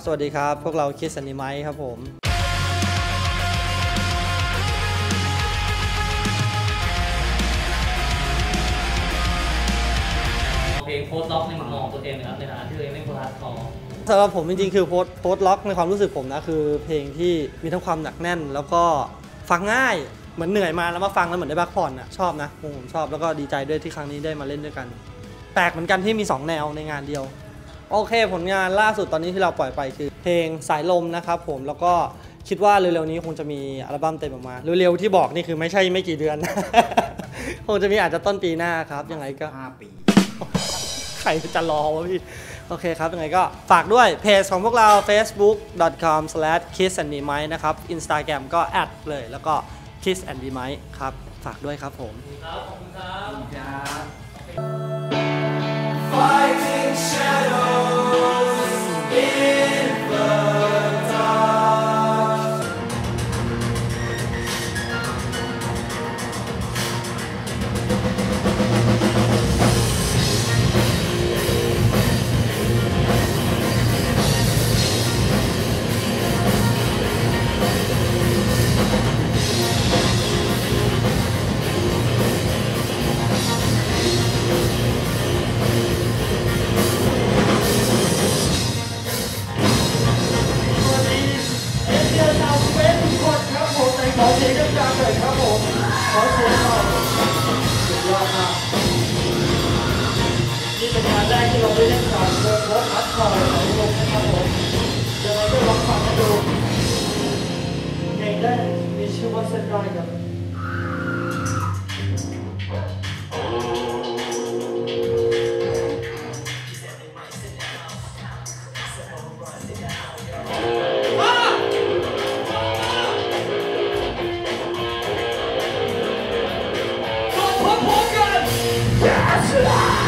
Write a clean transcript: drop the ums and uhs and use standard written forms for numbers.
สวัสดีครับพวกเราคิสแอนด์ไมค์ครับผมเพลงโพสต์ล็อกในมุมมองตัวเองนะครับในฐานะที่ตัวเองไม่โพสต์คอสำหรับผมจริงๆคือโพสต์ล็อกในความรู้สึกผมนะคือเพลงที่มีทั้งความหนักแน่นแล้วก็ฟังง่ายเหมือนเหนื่อยมาแล้วมาฟังแล้วเหมือนได้พักผ่อนชอบนะผมชอบแล้วก็ดีใจด้วยที่ครั้งนี้ได้มาเล่นด้วยกันแปลกเหมือนกันที่มี2แนวในงานเดียวโอเคผลงานล่าสุดตอนนี้ที่เราปล่อยไปคือเพลงสายลมนะครับผมแล้วก็คิดว่าเร็วๆนี้คงจะมีอัลบั้มเต็มออกมาเร็วๆที่บอกนี่คือไม่ใช่ไม่กี่เดือน คงจะมีอาจจะต้นปีหน้าครับยังไงก็5 ปีใครจะรอวะพี่โอเคครับยังไงก็ฝากด้วยเพจของพวกเรา facebook.com/kissanddmic นะครับ Instagram ก็แอดเลยแล้วก็ kissanddmic ครับฝากด้วยครับผมครับขอบคุณครับ Fighting shadows in the dark.นี่เป็นงานแรกที่เราได้เล่นกับวงโค้ชคัดคอยของวงนะครับผมยังไงก็ลองฟังกันดูเพลงแรกมีชื่อว่าเส้นได้ครับพร้อมกัน